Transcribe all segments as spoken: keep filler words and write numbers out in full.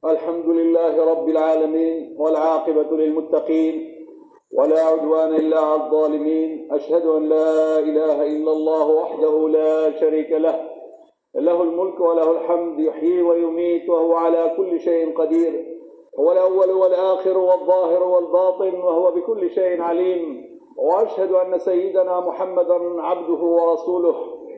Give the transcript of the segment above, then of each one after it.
الحمد لله رب العالمين، والعاقبة للمتقين، ولا عدوان إلا على الظالمين. أشهد أن لا إله إلا الله وحده لا شريك له، له الملك وله الحمد، يحيي ويميت وهو على كل شيء قدير. هو الأول والآخر والظاهر والباطن، وهو بكل شيء عليم. وأشهد أن سيدنا محمدا عبده ورسوله،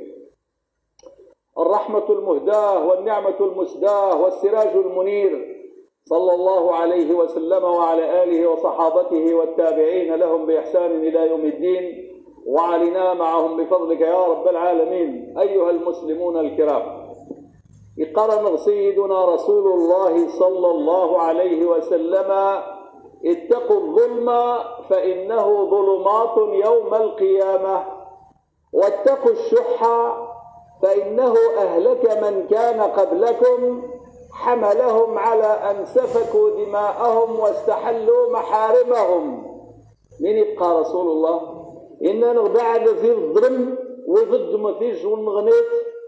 الرحمة المهداة والنعمة المسداة والسراج المنير، صلى الله عليه وسلم وعلى آله وصحابته والتابعين لهم بإحسان إلى يوم الدين، وعلينا معهم بفضلك يا رب العالمين. أيها المسلمون الكرام، يقرن سيدنا رسول الله صلى الله عليه وسلم: اتقوا الظلم فإنه ظلمات يوم القيامة، واتقوا الشح فإنه أهلك من كان قبلكم، حملهم على أن سفكوا دماءهم واستحلوا محارمهم. من يبقى رسول الله؟ إننا نغبعد في الظلم وضد مثيج ونغنيت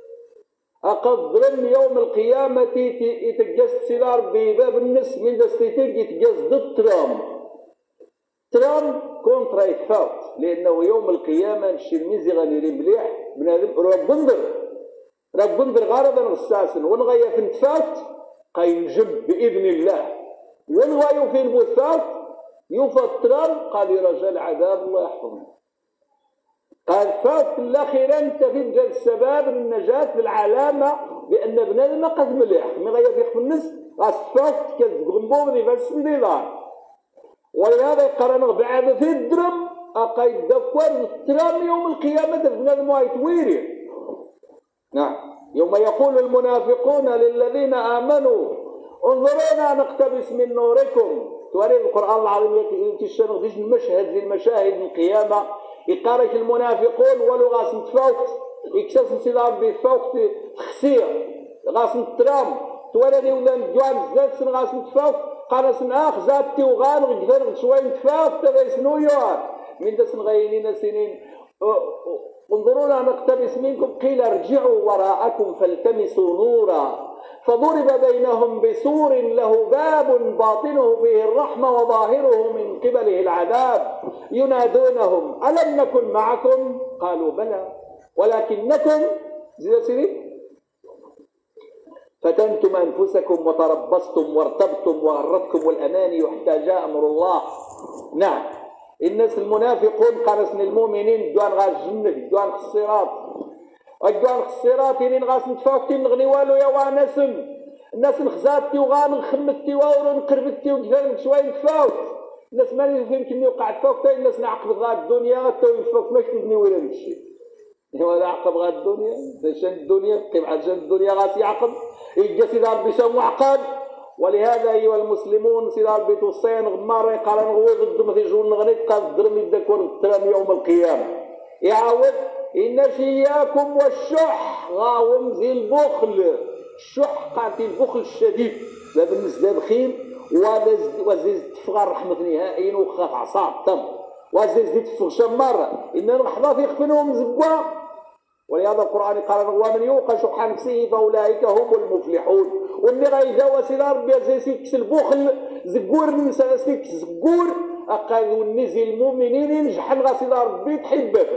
أقد ظلم يوم القيامة يتجس سلار بباب النس من دستيتك يتجس ضد ترام ترام كونترا يتفاوت، لأنه يوم القيامة الشرميزي غنيري مليح بنادم رب بندر رب بندر غارضا غساسا ونغيا في نتفاوت قينجب بإذن الله، ونغيا في البثاوت يوفى الترام قال يرجى العذاب الله يحفظنا. قال فات الأخيرا أنت في السبب النجاة في العلامة بأن بنادم قد مليح من غير في الناس غاسفات كالغنبوم اللي بس مدينار. ولهذا يقرن بعد في الدرم أقايد دكوار الترام يوم القيامة بنادم وايتويري. نعم، يوم يقول المنافقون للذين آمنوا انظرونا نقتبس من نوركم. تواريخ القرآن العظيم يتشرح فيش المشهد زي المشاهد القيامة. يقارك المنافقون ولو غاس نتفوت يكسس نسيدار بفوت خسير غاس نترام تولدي ولا ندوان زاد سن غاس نتفوت قارس ناخ زادتي وغان غدفر شوي نتفوت تغيس نويار من دسن غينين سنين. انظرونا نقتبس منكم قيل ارجعوا وراءكم فالتمسوا نورا فضرب بينهم بسور له باب باطنه فيه الرحمة وظاهره من قبله العذاب ينادونهم ألم نكن معكم؟ قالوا بلى ولكنكم فتنتم أنفسكم وتربصتم وارتبتم وغرتكم الأماني حتى جاء أمر الله. نعم، الناس المنافقون قرسن المؤمنين دوان غاز الجنة دوان الصراط الدوان الصراط اللي نغاس نتفاوتي نغني والو يا وانسم الناس نخزاتي وغان نخمتي واورو نقربتي وكذا شويه نتفاوت الناس ما يمكن وقع تفاوت الناس نعقب غاد الدنيا تو يفوت ماش تبني ولا نمشي ولا عقب غاد الدنيا شان الدنيا كيف عاد شان الدنيا غاس يعقب يجي سيدي ربي شان معقد. ولهذا ايها المسلمون سيدي ربي توصين غمار يقال نغوي ضد مثل جون نغنيت قال الدرم يدكور الترام يوم القيامه يعاود إن شياكم والشح غاوم زي البخل. الشح قاتل البخل الشديد لا بالنسبة بخيل وزيز تفغر رحمة نهائيا وخاف عصاب تم وزيز تفغ شمارة إن الرحمة يخفنهم زبوا. ولهذا القرآن قال ومن يوق شح نفسه فأولئك هم المفلحون. واللي غيجاوى سيدي ربي زي سيكس البخل زقور نسا سيكس زقور أقاذوا النزي المؤمنين ينجحن غا سيدي ربي تحبه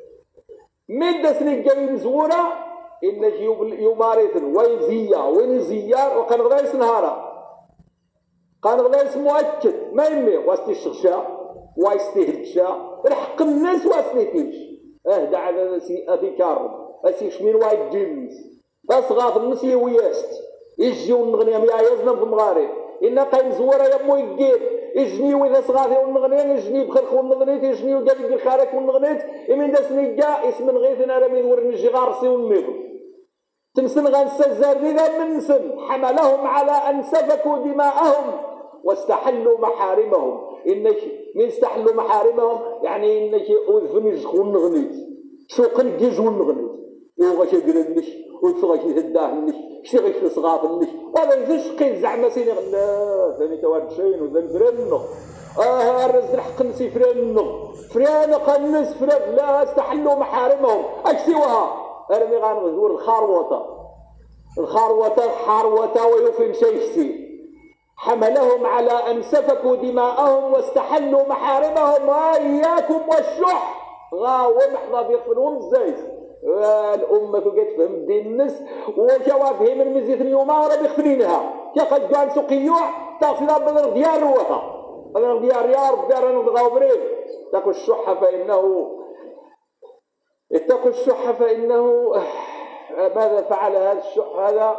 من دسني جاي مزورة إنك يمارثن وين زيا وين زيار وكان غلايس نهارا كان غلايس مؤكد ما يمي واستي الشغشا واستهدشا الحق الناس واستيتيش اهدى على سي أبي كارم أسي شمين وايد جيمس بس غاف الناس يوياست يجيو نغنيهم يا يزنم في المغارب إنا قايم زورة يمو يجيب يجني وإذا صغاثي ونغنيت يجني بخرخ ونغنيت يجني وقال الخارك ونغنيت إمين داسني جاء اسم غيثنا رمين ورنجي غارسي والنظر تمسن غنسزر ذا من سن حملهم على أن سفكوا دماءهم واستحلوا محارمهم. إنك من استحلوا محارمهم يعني إنك أذفني جخون نغنيت شوقن جيج ونغنيت يوغاش يقرنش ويفغاش يهداهنش شيغيش صغافنش وهذا يزيش قيل زعما سيني غلا ثاني تواد شين وذن فرنو اه الرزق الحق نسي فرنو فرانو قنس فران لا استحلوا محارمهم اكسوها ارمي غنغزور الخاروطه الخاروطه الحاروطه ويوفي مشيشتي حملهم على أن سفكوا دماءهم واستحلوا محارمهم. وإياكم والشح غاو محظى بيغفلون الزايد. الأمة تلقى تفهم دين الناس وشوافهم المزيت اليوم راه بيغفلينها كيقد قال سقيوع تصل بدر ديار روحها بدر ديار يا رب دار نضغاو بريد. اتقوا الشح فإنه اتقوا الشح فإنه ماذا فعل هذا الشح؟ هذا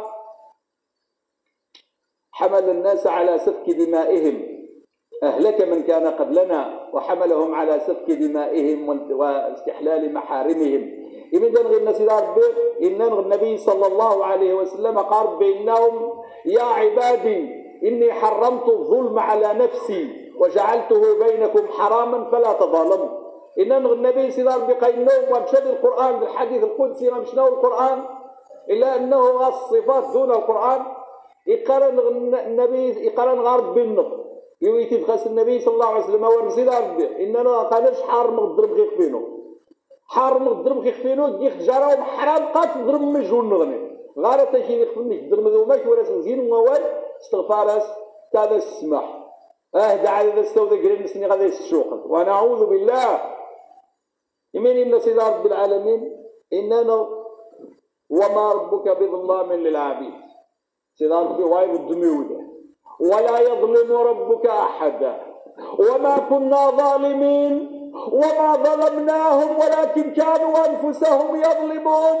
حمل الناس على سفك دمائهم، أهلك من كان قبلنا وحملهم على سفك دمائهم واستحلال محارمهم. إذا غير الناس إن النبي صلى الله عليه وسلم قال بينهم يا عبادي إني حرمت الظلم على نفسي وجعلته بينكم حراما فلا تظالموا. إن النبي صلى الله عليه وسلم ومشى القرآن بالحديث القدسي ما مشناه القرآن إلا أنه الصفات دون القرآن. يقارن النبي يقارن غارب بالنط يويتي بخاس النبي صلى الله عليه وسلم ورزيد ربي إننا قالش حارم الضرب غيخفينو حارم الضرب غيخفينو ديك جراهم حرام قات ضرب مجهول نغني غارة تشي يخفني الضرب ذو ماش ولا سنزين ووال استغفارس تاذا السماح اهدى على ذا استوذى قريب نسني غادي السوق ونعوذ بالله يمين إن سيد رب العالمين إننا وما ربك بظلام للعبيد. سيد ربي وايد الدميوده ولا يظلم ربك أحدا وما كنا ظالمين وما ظلمناهم ولكن كانوا أنفسهم يظلمون.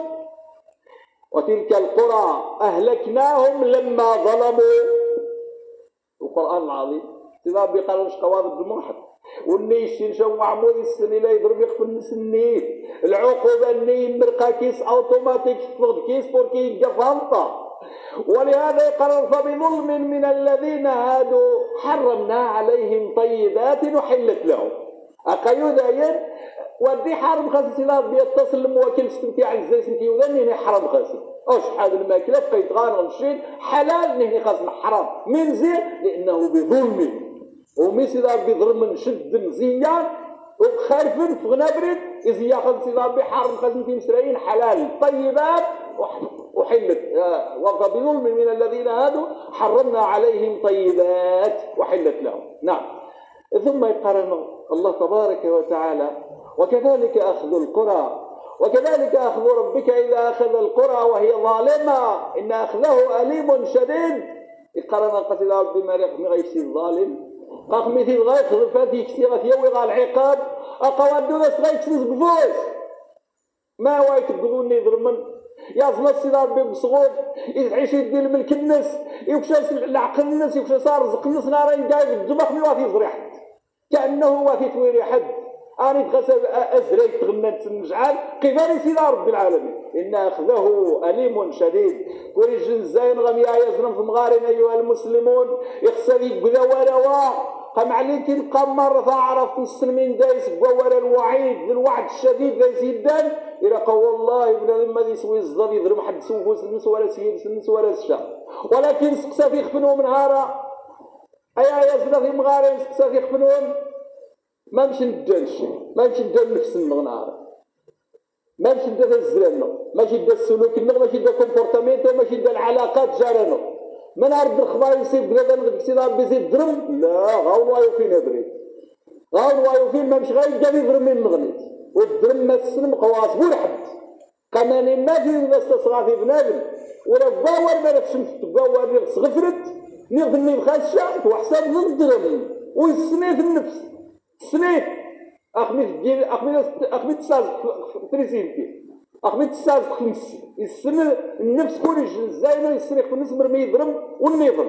وتلك القرى أهلكناهم لما ظلموا. القرآن العظيم سيدنا بيقال مش قواض الدموحة والنيش ينشو عمود السني لا يضرب يخفل السنيت العقوبة الني مرقى كيس أوتوماتيك تفض كيس بوركي يبقى فانطة. ولهذا يقرر فبظلم من الذين هادوا حرمنا عليهم طيبات وحلت لهم. أقيود أين ودي حرم خاص سلاب بيتصل المواكل استمتاع الزي سنتي وذني حرم خاص أوش هذا الماكلة فقيت غانغ الشيء حلال نهني خاص حرام من زين لأنه بظلم ومي سلاب بظلم نشد مزيان وخالفن في غنابرد إذا ياخذ سلاب بحرم خاص سنتي مسرائيل حلال طيبات وحلت. وبظلم من الذين هادوا حرمنا عليهم طيبات وحلت لهم. نعم. ثم يقارن الله تبارك وتعالى وكذلك أخذ القرى وكذلك أخذ ربك إذا أخذ القرى وهي ظالمة إن أخذه أليم شديد. يقارن قتل ربي ما غيشي الظالم قاق مثل غيخذ فاتي يكسي غثيوي غا العقاب أقوادو ناس غيكسي بفوس ما وايك تقولوني ضرمن يا زما السيد ربي بصغور يعيش يدي الملك الناس يكشف العقل الناس يكشف صار رزق الناس نارين قايد الدماغ مي واثي يزري حد كأنه واثي تويري حد أنا تغسل أزري تغنت النجعال قبل سيد رب العالمين إن أخذه أليم شديد. كل جنزين غميا يزرم في مغارين أيها المسلمون يخسري بذا وروا قام عليك القام مرة عرفت المسلمين دايس بورا الوعيد الوعد الشديد دايس يدان إلى قول الله ابن لما يسوي الزضر يضرب حد سوفوس النس ولا سيد النس ولا الشام ولكن سقسا في خفنهم نهارا أيا يزنا في مغارين سقسا في خفنهم ما مش ندان شيء ما مش ندان نفس النهار ما مش ندان الزرنا ما مش ندان السلوك ما مش ندان كومبورتامينتو ما مش ندان العلاقات جارنا ما نعرف الخبار يصير بلاد نغسل بيزيد درم لا غاو وايو فين بريد غاو وايو فين ما مش غايب جابي درم من مغنيت والدرم ما تسلم قواس ولا حد كمان ما في ناس تصغى في بنادم ولا باور ما نفش تباور نغس غفرت نغني بخاشة وحساب ضد درم والسنة في النفس سنة أخميت ديال أخميت أخميت تساز تريسينتي أخميت تساز خمس السنة النفس كل جن زاينة يسرق الناس مرمي يضرب والنظام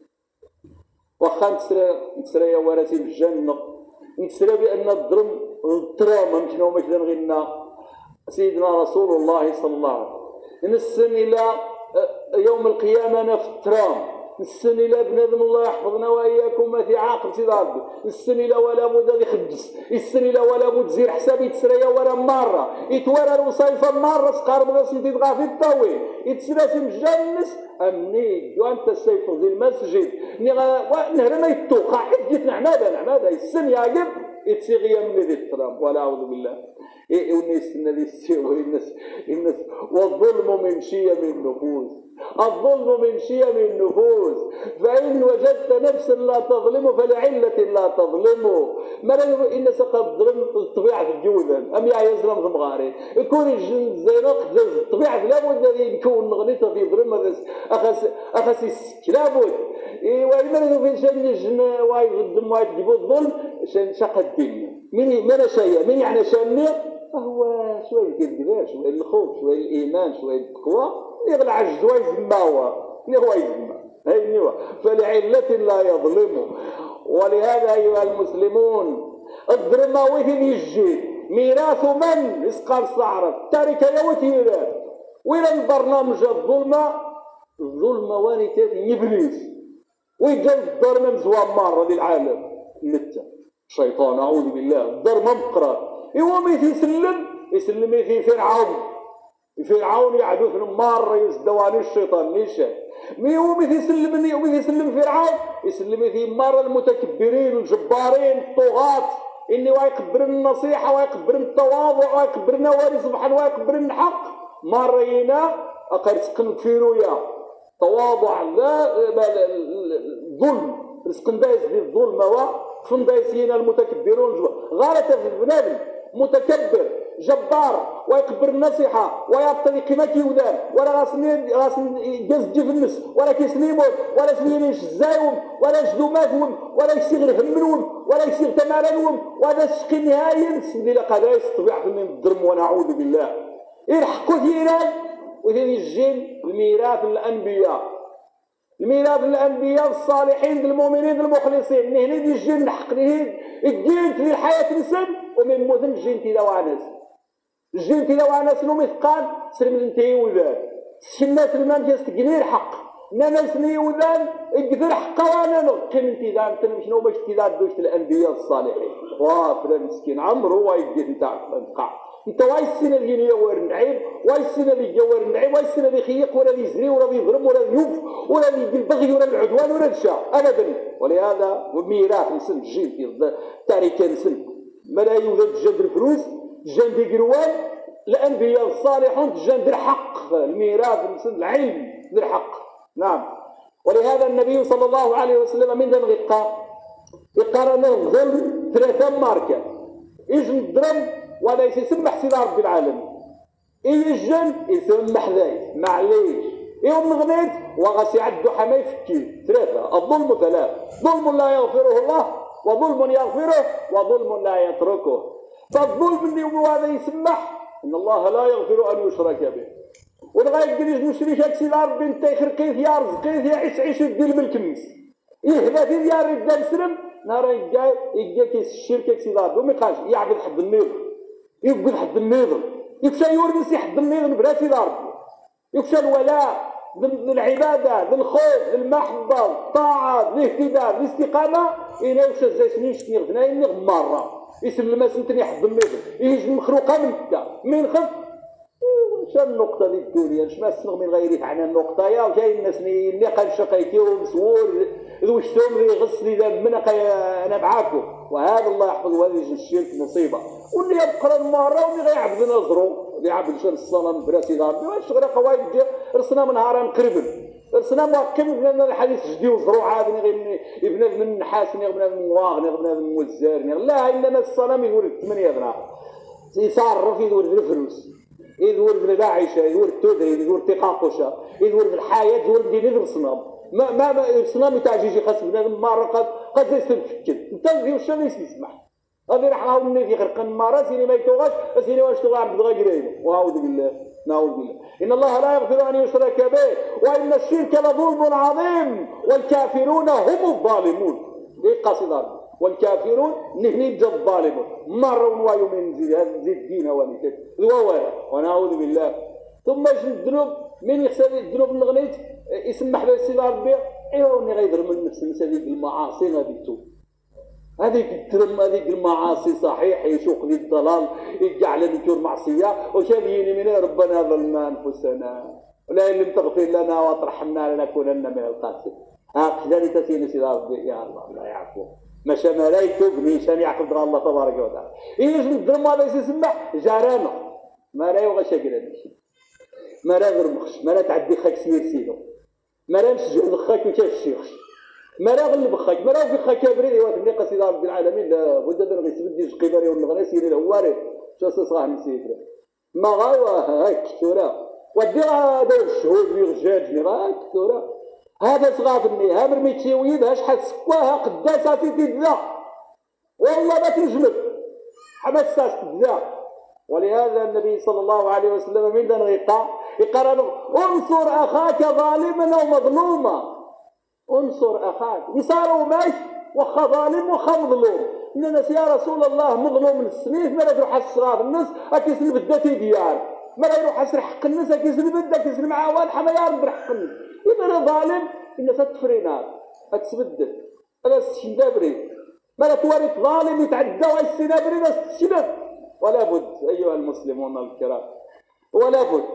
واخا نتسرى نتسرى يا ورثي بالجنة نتسرى بأن الضرم الترام ممكن هو مثلا غيرنا سيدنا رسول الله صلى الله عليه وسلم نسن إلى يوم القيامة نفس الترام السن إلى بنادم الله يحفظنا وإياكم ما في عاقل سيد ربي السن إلى ولا بد يخدس السن إلى ولا بد زير حساب يتسرى ولا مرة يتورى الوصيفة مرة سقارب راس يتبغى في الطويل يتسرى مجنس أمني وأنت السيف ذي المسجد نهر ما يتوقع حد جيت نعمادة نعمادة السن يعجب يتسيغي من ذي الترام ولا أعوذ بالله. والناس الذي يستوي الناس الناس والظلم من شيم النفوس، الظلم من شيم النفوس، فإن وجدت نفسا لا تظلم فلعلة لا تظلم. ما الناس قد ظلم الطبيعة الجودا أم يا يزلم في مغاري يكون الجن زينق الطبيعة لابد أن يكون غنيطة في ظلم أخس أخس يسكلابود وإما في شان الجن واي الدم واي تجيبوا الظلم شان شق الدنيا من من شيء من يعني شان هو شوية الكذب شوية الخوف شوية الإيمان شوية التقوى يغلى عجز ويزما هو هو يزما هاي نوا فلعلة لا يظلم. ولهذا أيها المسلمون الظلم وين يجي ميراث من إسقاط صعرة تارك يوتيرات وين البرنامج الظلمة الظلمة وانيتات إبليس ويجا الظلمة مزوان مرة للعالم نتا الشيطان أعوذ بالله الظلمة مقرأ هو ميت يسلم يسلم في فرعون فرعون يعدو في المار يزدواني الشيطان نيشان مي هو ميت يسلم وميت يسلم فرعون يسلم في مار المتكبرين الجبارين الطغاة إني ويكبر النصيحة ويكبر التواضع ويكبر نواري سبحانه ويكبر الحق مرينا أقر سقن كفيرويا تواضع لا ظلم سقن دايس في الظلم فن دايسين المتكبرون غالة في البنادم متكبر جبار ويكبر النصيحة ويعطي قيمة يودان ولا غاسنين غاسن يجز في النس ولا كيسنيمون ولا سنينش الزايوم ولا جدوماتهم ولا يصيغ همنهم ولا يصيغ تمارنهم وهذا الشقي نهائيا سيدي لقدايس طبيعة من الظلم ونعوذ بالله يلحقوا ثيران وثاني الجن الميراث الأنبياء الميراث الأنبياء الصالحين المؤمنين المخلصين من هنا دي الجن حق الدين في الحياة الإنسان ومن موت الجن تيلا وعناس الجن تيلا وعناس نو مثقال سلم انتهي وذان الناس المام تيستقني الحق ناس ني وذان اقدر حقا وانا نو كم انتظام تنم شنو باش تيلا دوش الأنبياء الصالحين واه فلان مسكين عمرو وايقف نتاع نقع انت واي السنه اللي يوار النعيم واي السنه اللي يوار النعيم واي السنه اللي يخيق ولا يزري ولا يظلم ولا يوف ولا يدير البغي ولا العدوان ولا الشاء ابدا. ولهذا ميراث نسن الجيل في التاريخ نسن ملا يوجد جند الفلوس جند القروان الانبياء الصالحون جند الحق الميراث نسن العلم بالحق. نعم. ولهذا النبي صلى الله عليه وسلم من ذا الغقاء يقارن الظلم ثلاثه ماركه يجن الضرب وهذا يسمح سيدي رب العالمين إيه الجن يسمح ذلك معليش يوم غنيت وغسي عدو حما يفكي ثلاثة الظلم ثلاث ظلم لا يغفره الله وظلم يغفره وظلم لا يتركه. فالظلم اللي هو هذا يسمح إن الله لا يغفر أن يشرك به ولغاية قليش مشركك سيدي ربي انت يخرقيت يا رزقيت يا عيش عيش يدير بالكميس يهبط يا رجال سلم نهار يجا يجا كيس الشركة سيدي ربي وما يقالش يعبد حد النيل يقبل حد النظر يفشى يورث حد النظر بلا سيدي ربي يفشى الولاء بالعباده بالخوف بالمحبه الطاعه الاهتداء الاستقامه إلى يفشى زي سنين شني غفنا إني مره يسلم ما سنتني حد النظر يجي مخلوقه من كدا من خف واش النقطه ديال الدنيا واش ما سنغ من غيري عن النقطه يا كاين الناس اللي قال شقيتي ومسور واش ثوم اللي يغسل اذا من انا معاكم وهذا الله يحفظ والدي الشرك مصيبه واللي يبقى المره واللي غيعبد نظرو اللي يعبد شان الصنم بلا سيدي ربي واش غير قوايد رسنا من نهار نقربن رسنا مواكب لنا الحديث جدي وزرو عاد غير يبنى من النحاس يبنى من الواغ يبنى من الموزار لا انما الصنم يقول ثمانيه دراهم يصرف يدور الفلوس يدور العيشه يدور التودري يدور التقاقشه يدور الحياه يدور ديال الصنم ما ما الصنم تاع جيجي خاص بنادم مره قد قد يستفكر انت واش اللي يسمح غادي راح نعاود مني في خرق المره سيني ما يتوغاش سيني واش تغا عبد غيرين واعوذ بالله نعوذ بالله ان الله لا يغفر ان يشرك به وان الشرك لظلم عظيم والكافرون هم الظالمون ليه قاصد والكافرون نهني جد الظالمون مره ونوايو من زيد زيد الدين ونيتك ذواره ونعوذ بالله. ثم الذنوب من يغسل الذنوب الغنيت يسمح له سيدي ربي ايوا غيضر من نفس هذيك المعاصي غادي تتوب هذيك الترم هذيك المعاصي صحيح يسوق ذي الضلال يجعل ذكر معصيه وشابيني من ربنا ظلمنا انفسنا ولا ان لم تغفر لنا وترحمنا لنكونن من الخاسرين. هكذا تسين سيدي ربي يا الله لا يعفو ماشي ملايكو بنيشان يعقب دغ الله تبارك وتعالى يجي الدرم هذا يسمى جارانا ما لا يغشى كرانيش ما لا غرمخش ما لا تعدي خاك سير سيدو ما لا نشجع دخاك وكيف الشيخ ما لا غلب خاك ما لا في خاك كبري ايوا تبني قصيده رب العالمين لا بد ان غيسبدي قبري والغنى سيري الهواري شو صاح نسيت ما غايوا هاك ثورة ودي هذا الشهود ويغجاجني غاك ثورة هذا صغافني ها مرميتي ويدها شحال سكواها قداسه في تدلا والله ما تنجمك حمساس تدلا. ولهذا النبي صلى الله عليه وسلم من ذا غيقا يقرأ انصر اخاك ظالما او مظلوما انصر اخاك يصاروا ماشي وخا ظالم وخا مظلوم الناس يا رسول الله مظلوم من السنيف ما لا يروح الصغار الناس اكيسلب الداتي ديار ما لا يروح يسرح حق الناس اكيسلب الدا كيسلب مع والحه ما يعرف حق الناس يبقى ظالم الناس تفرينات تتبدل هذا السيدابري ما لا تورث ظالم يتعدى والسيدابري ناس تشبك ولا بد ايها المسلمون الكرام ولا بد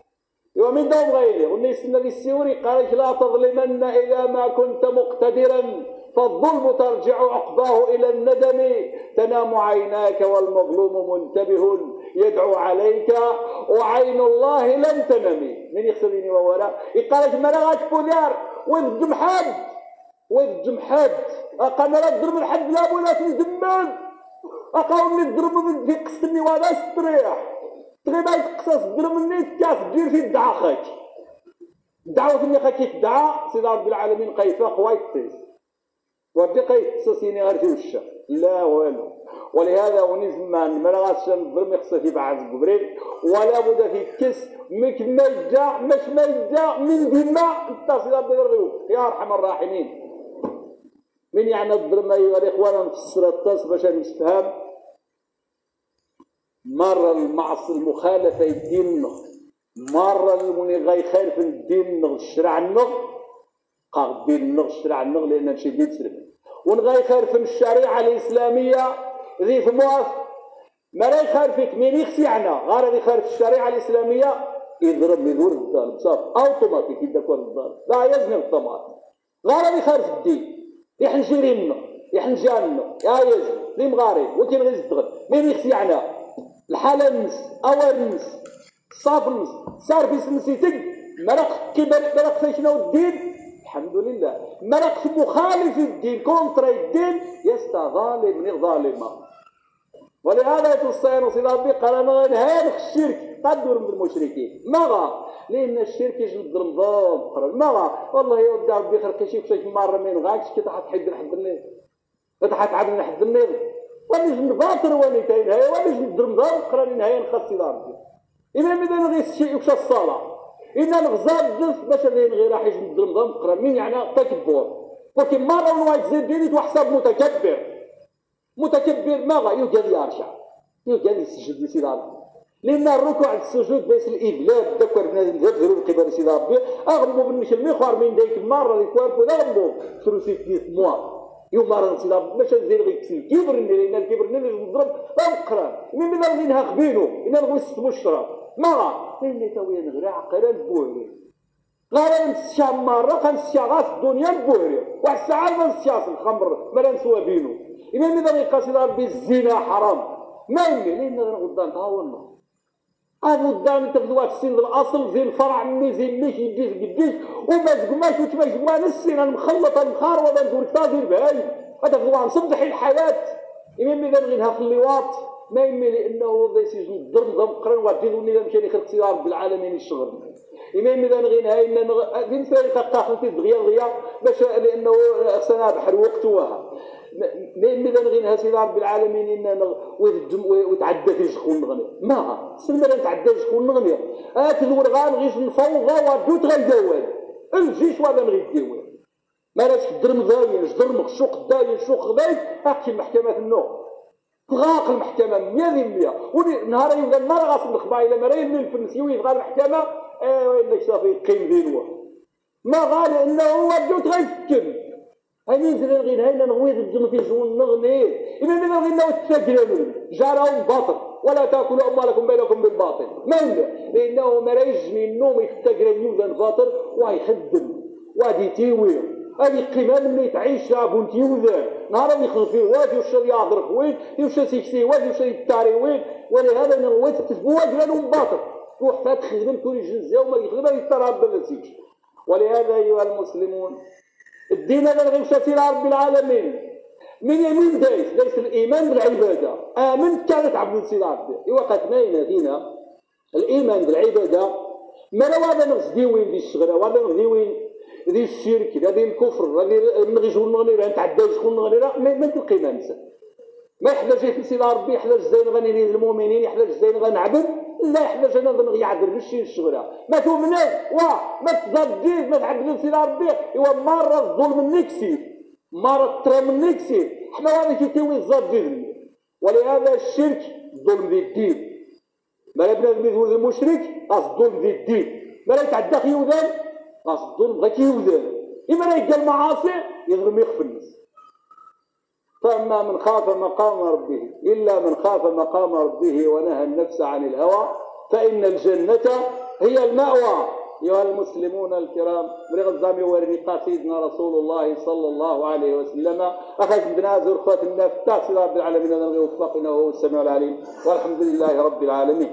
ومن دوم غيره والناس الذي السيوري قال لا تظلمن اذا ما كنت مقتدرا فالظلم ترجع عقباه الى الندم تنام عيناك والمظلوم منتبه يدعو عليك وعين الله لم تنمي من يخسرني وولا يقال مرغات بولار والدم حاد والدم حاد اقام لا تضرب الحد لا ولا تندمل اقام نضرب في قصني ولا استريح تغيب يتقصص ضرب مني تكاس دير في الدعاء خاك دعوة اني خاك يدعى سيدي رب العالمين قيفاق وايتيس وردي قيتسسيني غير في وشك لا والو. ولهذا ونزمان ما غاش نضرب يقصى في بعض الجبريل ولا بد في كس مك ما يدع مش ما يدع من دماء اتصل بالغيوب يا ارحم الراحمين. من يعني الضرب ايها الاخوان نفسر التص باش نستفهم مرة المعص المخالفة يدين مرة المني غاي خالف الدين الشرع النغ قاعد الدين النغ الشرع النغ لأن نشي دين سلم ونغاي خالف الشريعة الإسلامية ذي في موافق ما لا يخالفك مين يخسي عنا غير يخالف الشريعة الإسلامية يضرب يدور الظالم صافي أوتوماتيك يدك الظالم لا يزني الطماط غير يخالف الدين يحنجي ريمنا يحنجي عنا يا يزني لي مغاري وكين غير يزدغل مين يخسي عنا الحالة النس أول النس صاف النس صار في سمسيتك مرق كبر مرق فيشنا الدين الحمد لله مرق مخالف الدين كونترا الدين يستا ظالم من ظالمة. ولهذا توصينا صلى ربي قال انا هذا الشرك قدر من المشركين مغا لان الشرك يجلب رمضان قرب مغا والله يودع ربي خير شي شي مره من غاكش كي تحط حد لحد النيل تحط عبد لحد النيل ونيش نباطر ونيتين هاي ونيش ندرمضان قراني نهاية نخصي دارتي إذا ماذا نغي الشيء وش الصلاة إذا نغزاب جنس باش نغي راح يجي ندرمضان قران مين يعني تكبر ولكن مرة ونوايت زيد ديني توحسب متكبر متكبر ماغا يوجد يرجع يوجد يسجد لسيد ربي لأن الركوع السجود بيس الإبلاد ذكر بنادم ذكروا القبر سيد ربي أغمو بالنشل ميخوار من ديك مرة يكواركو أغمو ثلثي ثلاث موا يوم راه نسيت باش نزيد غيكسي الكبر لان الكبر اللي نضرب نقرا من بدا غينها خبينو الا نغوي ست مشرب ما لان تويا نغري عقلا بوهري غير نسيا مره كنسيا غاس الدنيا بوهري واحد الساعه نسيا الخمر ما نسوا بينو الا بدا غيقاسي ربي الزنا حرام ما يمي لان غدا طاولنا هذا قدام انت في ذوات السن الاصل زي الفرع مني زي ميش يديش قديش وما تقماش وتماش ما نسينا مخلطه مخاروه نقول لك تاجر بهاي هذا في ذوات صبح الحياه يمي اذا نغينها في اللواط ما يمي لانه ذا سيجن الضرب ضم قرن وعديني اذا مشى يخلق سي رب العالمين الشغل يمي اذا نغينها ان دين سير تاخذتي دغيا دغيا باش لانه خصنا بحر وقتها مين ماذا نغينها سيدي رب العالمين ان ويتعدى في شكون نغني ما سلمى لا نتعدى شكون نغني هات الورغان غيش نفوضى ودوت غيداوال الجيش وهذا نغيداوال ما لاش درم ذاين درم شوق داين شوق داين احكي المحكمه النوع تغاق المحكمه مية بالمية ونهار يبدا النار غاصب الخبايله مريم من الفنسيوي يبغى المحكمه ايوا انك صافي يقيم دينوا ما غال انه هو دوت غيسكن هني نزل نغير هاينا نغويض الجن في جون نغني إذا من نغينا وتسجلون جارهم باطل ولا تاكلوا أموالكم بينكم بالباطل ما إلا لأنه ما يجمي النوم يفتقر اليوم باطل ويخدم وادي تيوي هذه قيمه ملي تعيش بنت يوذر نهار اللي يخدم فيه وادي وش يهضر خوين وش سيكسي وادي وش يتاري وين. ولهذا انا غويت تتبواج لهم باطل روح فات خدم كل جزء وما يخدم يتراب بالنسيج. ولهذا ايها المسلمون الدين هذا غير مشاتي رب العالمين من يمين دايس دايس الايمان بالعباده امنت كانت عبد سيدي ربي ايوا قد ماينه فينا الايمان بالعباده ما لا هذا نغزدي وين دي الشغله وهذا نغزدي وين دي الشرك هذه الكفر هذه نغي شكون نغني انت عداش شكون نغني ما تلقي ما نسى ما يحتاج في سيدي ربي يحتاج زين غني للمؤمنين يحتاج زين غنعبد لا يحتاج انا نغي عدل بالشي الشغله ما تؤمنش واه ما تزاديش ما تعبدش سيدي ربي ايوا مره الظلم نكسي مره الترم نكسي حنا راني كيتوي الزاد. ولهذا الشرك ظلم ذي الدين ما بنادم يقول المشرك خاص الظلم ذي الدين ما لا يتعدى كيوذان خاص الظلم غير كيوذان اما لا يلقى المعاصي يظلم يخفي الناس. فاما من خاف مقام ربه الا من خاف مقام ربه ونهى النفس عن الهوى فان الجنه هي المأوى. ايها المسلمون الكرام بلغ الزامي ورنقا سيدنا رسول الله صلى الله عليه وسلم اخذ بنازل اخوات الناس تاسل رب العالمين ان يوفقنا وهو السميع العليم والحمد لله رب العالمين.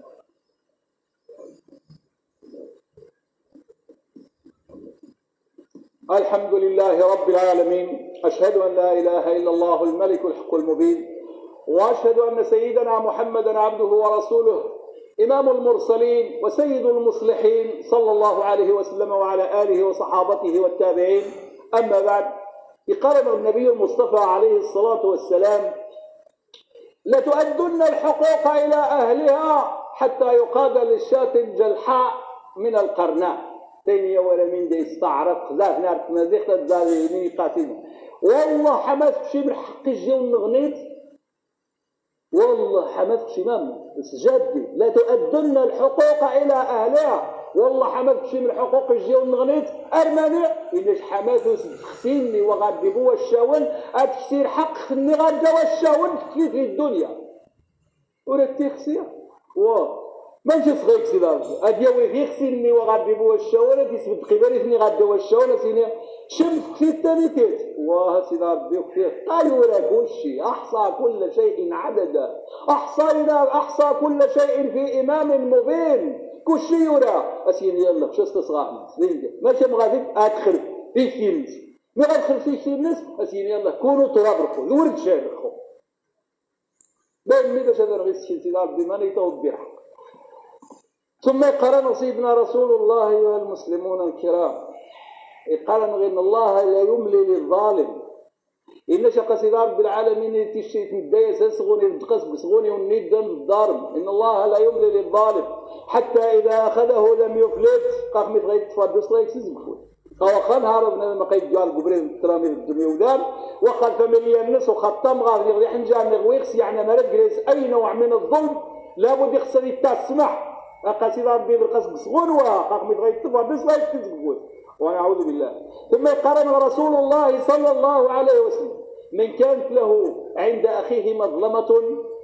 الحمد لله رب العالمين اشهد ان لا اله الا الله الملك الحق المبين واشهد ان سيدنا محمدا عبده ورسوله إمام المرسلين وسيد المصلحين صلى الله عليه وسلم وعلى آله وصحابته والتابعين. أما بعد يقرر النبي المصطفى عليه الصلاة والسلام لتؤدن الحقوق إلى أهلها حتى يقاد للشاة الجلحاء من القرناء. تاني ولا من دي استعرف خزاف نار تنازيخ تزالي قاتل والله حماس شي من حق الجو النغنيت والله حماس شي مام سجادي لا تؤدن الحقوق الى اهلها والله حماس شي من حقوق الجو النغنيت ارماني إلاش حماس خسيني وغادي بوا الشاون اتكسير حق خني غادا والشاون تكليت في الدنيا ولا تيخسير واه ماشي صغير سيدي هادي وي غير خسيني وغادي بوا الشاون هادي سبد قبالي فني غادا والشاون سيني شمس في التانيتات واه سيدي ربي وكفيه طايورة كل شيء احصى كل شيء عددا احصينا احصى كل شيء في امام مبين كل شيء يرى اسيني يلا شو استصغار ماشي مغادي ادخل في شي الناس مي غادخل في شي الناس اسيني يلا كونوا تراب رخو الورد شارخو بين مي باش هذا غير سيدي ربي ما نيطوب بحق. ثم قرن سيدنا رسول الله ايها المسلمون الكرام قال غير الله لا يملي للظالم إن شق سيدي رب العالمين تشيت مدايس سغوني الدقس بسغوني ونيد دم الضارم إن الله لا يملي للظالم حتى إذا أخذه لم يفلت قاق متغيت تفادوس لا يكسزمكو قاوخان هاربنا لما قيد قال قبرين الترامي الدنيا ودار وخل فمليا الناس وخطم غاضي غير حنجان نغويخس يعني مرد جريس أي نوع من الظلم لابد يخسر يتسمح قال سيدي ربي بالقصب سغون وقاق متغيت تفادوس لا يكسزمكو ونعوذ بالله. ثم قرن رسول الله صلى الله عليه وسلم من كانت له عند أخيه مظلمة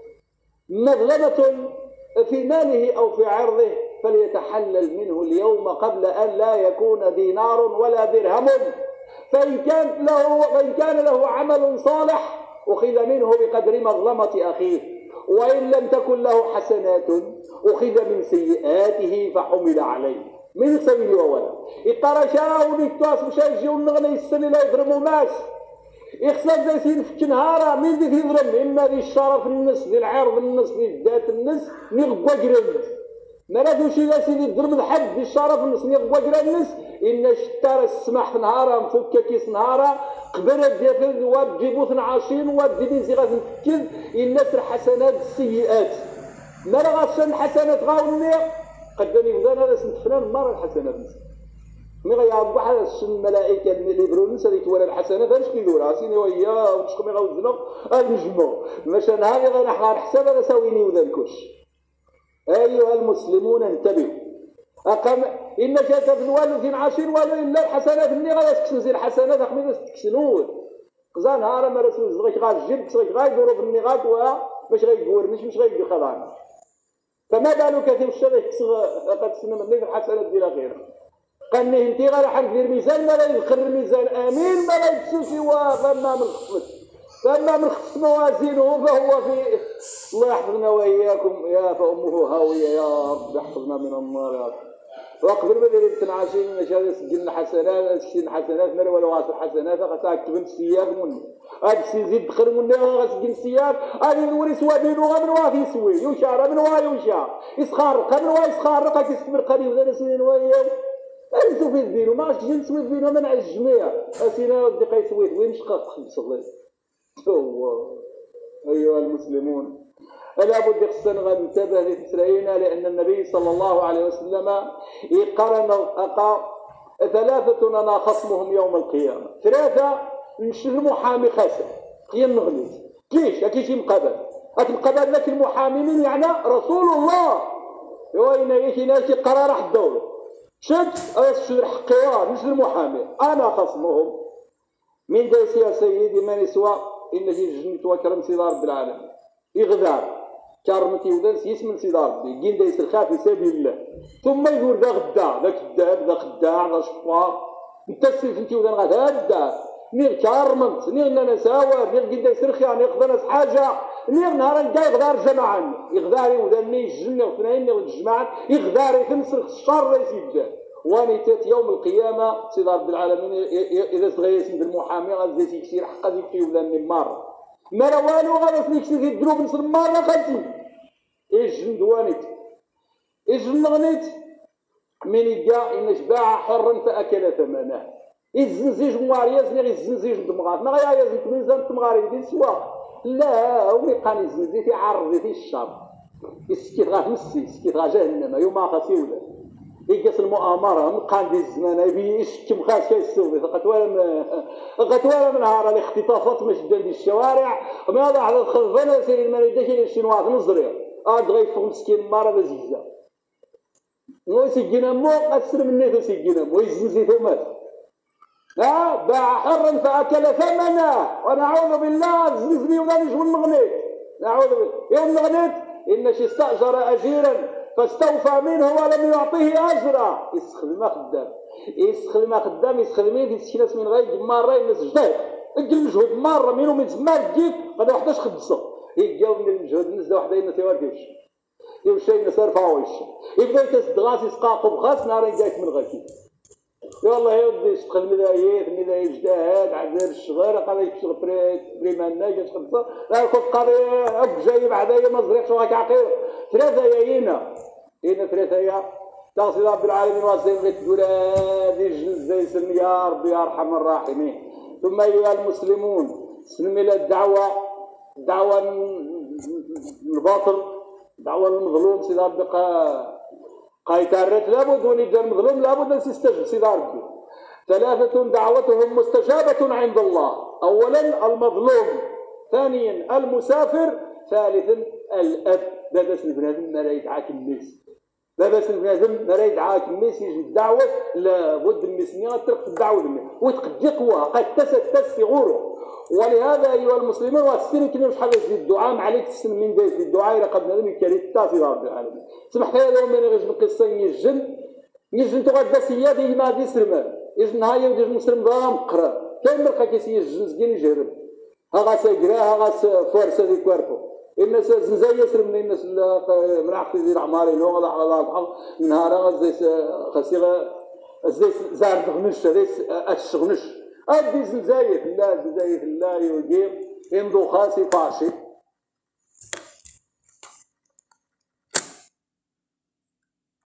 مظلمة في ماله أو في عرضه فليتحلل منه اليوم قبل أن لا يكون دينار ولا درهم فإن كان له فإن كان له عمل صالح أخذ منه بقدر مظلمة أخيه وإن لم تكن له حسنات أخذ من سيئاته فحمل عليه من يسوي ولا يقرا شراو ديكتاس مشى يجيو النغني السنه لا يضربوا ماس يخسر زي سين في نهار مين ديك يضرب اما ذي الشرف النص ذي العرض النص ذي الذات النص نغوا جرند ما رادوش لا سيدي يضرب الحد ذي الشرف النص نغوا جرند ان شتار السماح في نهار مفكه كيس نهار قبل ديال واد جيبو اثنا عشر واد دي زي غادي نتكل الناس الحسنات السيئات ما لا غاتشن الحسنات غاوني قدامي وذان هذا سنت فلان مره الحسنات مي غيعرضوا على الملائكه اللي يبروا الناس اللي تولى الحسنات اش كيديروا راسيني وياه وتشكم يغوزنا المجموع باش انا هذه غنحضر حساب انا ساويني وذا الكش. ايها المسلمون انتبهوا اقام ان جات الوالو زين عاشر والو الا الحسنات اللي غتكسن زين الحسنات اخمي تكسنون قزا نهار ما رسول زغيك غاجيب زغيك غايدوروا في النغات وها باش غيقورنيش مش غيدير خضعنا فما بالك في الشر يكسر قد سنه من الحسنات ديال غيره قال لي انت غير حرك دير ميزان ما لا يدخل الميزان امين ما لا يدسو سواه فما من خفت فما من خفت موازينه فهو في. الله يحفظنا واياكم يا فامه هاويه يا رب يحفظنا من النار يا رب. وقبل ما ندير تنعشين هذا سجلنا حسنات سجلنا حسنات مر ولا واصل حسنات خاصها كتبن السياق من هذا السي زيد دخل من غاسجل السياق هذه نوري سوادين وغا من وافي سوي يشار من وا يشار يسخرق من وا يسخرق كيستمر قريب غير سنين وياه انتو في الدين وما عرفتش نسوي الدين ومنع الجميع اسينا ودي قيسويت وين شقاق خمس الله. هو ايها المسلمون لابد خصنا غننتبه لتسرعينا لان النبي صلى الله عليه وسلم يقرن أقا ثلاثة انا خصمهم يوم القيامه. ثلاثه نمشي المحامي خاسر قيم نغلط كيش كيش مقابل اتمقابل لك المحامي من يعني رسول الله وين يجي ناس قرار راح الدوله شد اشهر حقيار مش المحامي انا خصمهم من دايس يا سيدي من يسوى ان في جنة وكرم سيدي رب العالمين يغدار كرمتي ودانس يسمن سيدي ربي كين دايس الخاف في سبيل الله ثم يقول ذا غدا ذا كذاب ذا خداع ذا شفار انت السيف انت ودان غدا هدا نير كارمنت نير انا ساوى نير كين دايس رخيا نير خذ ناس حاجه نير نهار نلقى يغدار جماعه يغداري وداني الجنه وثنين نير الجماعه يغداري تمسك الشر يسيبه وانيتات يوم القيامه سيدي رب العالمين اذا صغير سيد المحامي غادي يكسير حقا ديك ولا من مار ما راه والو غادي يكسير في الدروب نص مره خالتي ايش جندوانيت ايش نغنيت من يلقى ان شباع حرا فاكل ثمنه الزنزيج موارياز غير الزنزيج دمغات ما غيا يزيد ميزان تمغاري دي سوا لا هو يقال الزنزيج يعرض في الشر يسكت غا مسي يسكت غا جهنم يوم خاسي ولا يقص المؤامرة من قاندي الزمان يبي يشكم خاص كيسوي قطوالة من قطوالة من نهار الاختطافات مش ديال الشوارع ما هذا على الخلفانة سير المريضة كاين الشينواز نزريا عاد غيفوق مسكين مارا بزيزة مو سيجينا مو أسر من نيتو سيجينا مو يزنزيتو مات ها باع حرا فأكل ثمنه ونعوذ بالله زنزني ولا نجم المغنيت نعوذ بالله يوم مغنيت إن شي استأجر أجيرا فاستوفى منه ولم يعطيه اجرا يسخدم خدام يسخدم خدام يسخدم يسكناس من غير مره الناس جداد اجل مجهود مره منهم من زمان جيت غدا وحداش خدصه يجاو من المجهود الناس وحده الناس يواردوش يمشي الناس رفعوش يبدا يتسد غاس يسقاقو بغاس نهار جايك من غاكي يلاه يا ودي تدخل ملايين ملايين جداد عذاب الشغيره قال لك شغل بريمان ناجي خمسه لا كنت قاري اب جاي بعدايا ما زريقش وراك عقير ثلاثه ياينا هنا ثلاثه يا تغسل رب العالمين واسين غير تقول هذه الجنس زي سن يا ربي يا ارحم الراحمين. ثم ايها المسلمون سلم الى الدعوه الدعوه الباطل دعوه المظلوم سيدي ربي قايتارت لابد ولد المظلوم لابد ان يستجب سيدي ربي. ثلاثة دعوتهم مستجابة عند الله، أولا المظلوم، ثانيا المسافر، ثالثا الأب. لا باس البنادم ما لا يدعاك الناس، لا باس البنادم ما لا يدعاك الناس يجي الدعوة لابد الناس ترك الدعوة للناس وتقدي قوة قد تستس في غوره. ولهذا أيها المسلمون والسن كنا مش حاجة في الدعاء ما عليك السن من ذلك الدعاء إلى قد نادم الكريم تاسي رب العالمين. سمحت لي يوم من غير القصة يجن يجن تغدى سيادي ما دي سلمان يجن هاي يجن مسلم ضام قرا كاين مرقا كيسي يجن سكين يجرب ها سيقرا ها فورسة ذي كوارفو الناس زنزاي يسلم من الناس من عقد ذي العماري نوغ لا على من نهار زي خسيغه زي زار دغنش زي اشغنش ادي زنزاي لا زنزاي لا يوجي يمدو خاسي فاشي